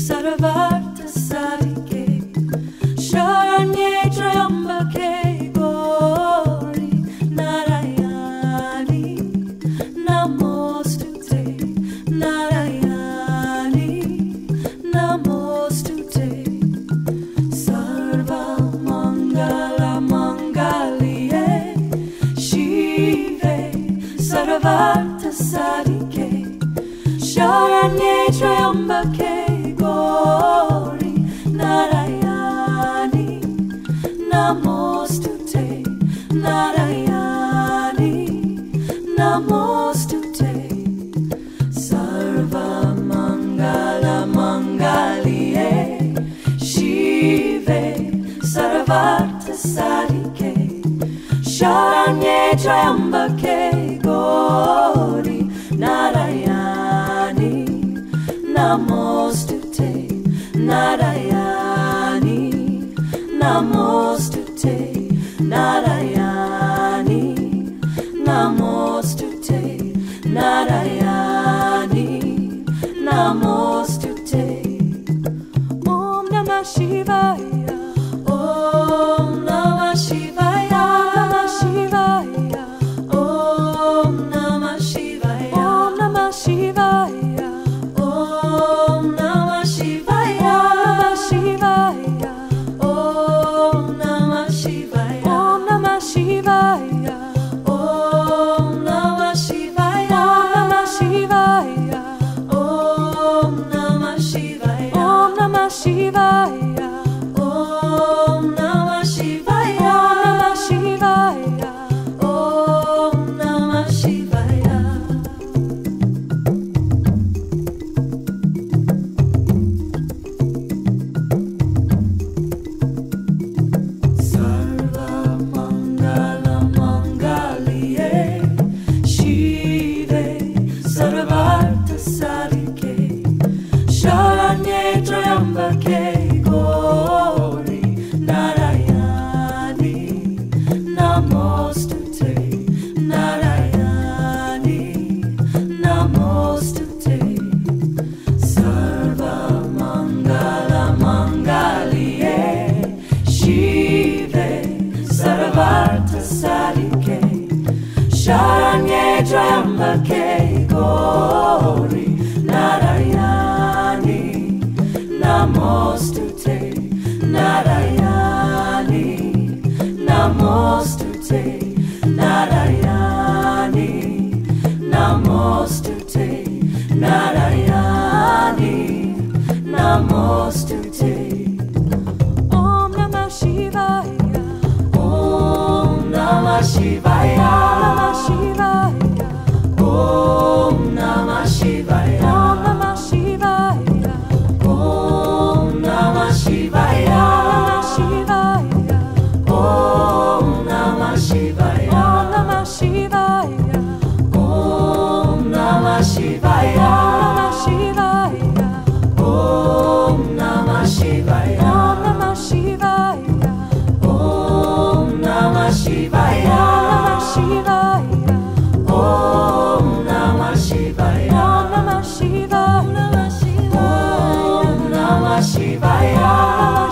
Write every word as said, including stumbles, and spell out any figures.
Sarvarta Sarike Sharanye Trayambake Gauri Narayani Namostute Narayani Namostute Sarva Mangala Mangalye Shive Sarvarta Sarike Sharanye Trayambake Gauri Narayani Namostute Narayani Namostute Sarva Mangala Mangalye Shive Sarvarta Sarike Sharanye Trayambake Gauri Narayani Namostute Narayani Namostute Narayani Namostute Narayani Namostute Om Namah Shivaya Om Namah Shivaya Om Namah Shivaya Om Namah Shivaya Om Namah Shivaya Om Namah Shivaya Om Namah Shivaya Om Namah Shivaya Om Namah Shivaya Om Namah Shivaya Om Namah Shivaya Om Namah Shivaya Sarva Mangala Mangalye Shive Sarvarta Sarike Sharanye Trayambake Gauri Narayani Namostute Narayani Namostute Sarva Mangala Mangalye Shive Sarvarta Sarike Sharanye Trayambake Gauri Narayani Namostute Narayani Namostute Narayani Namostute Narayani Namostute Om Namah Shivaya Om Namah Shivaya Om Namah Shivaya Om Namah Shivaya Om Namah Shivaya Om Namah Shivaya Om Namah Shivaya Om Namah Shivaya Om Namah Shivaya Om Namah Shivaya Om Namah Shivaya Om Namah Shivaya Om Namah Shivaya Om Namah Shivaya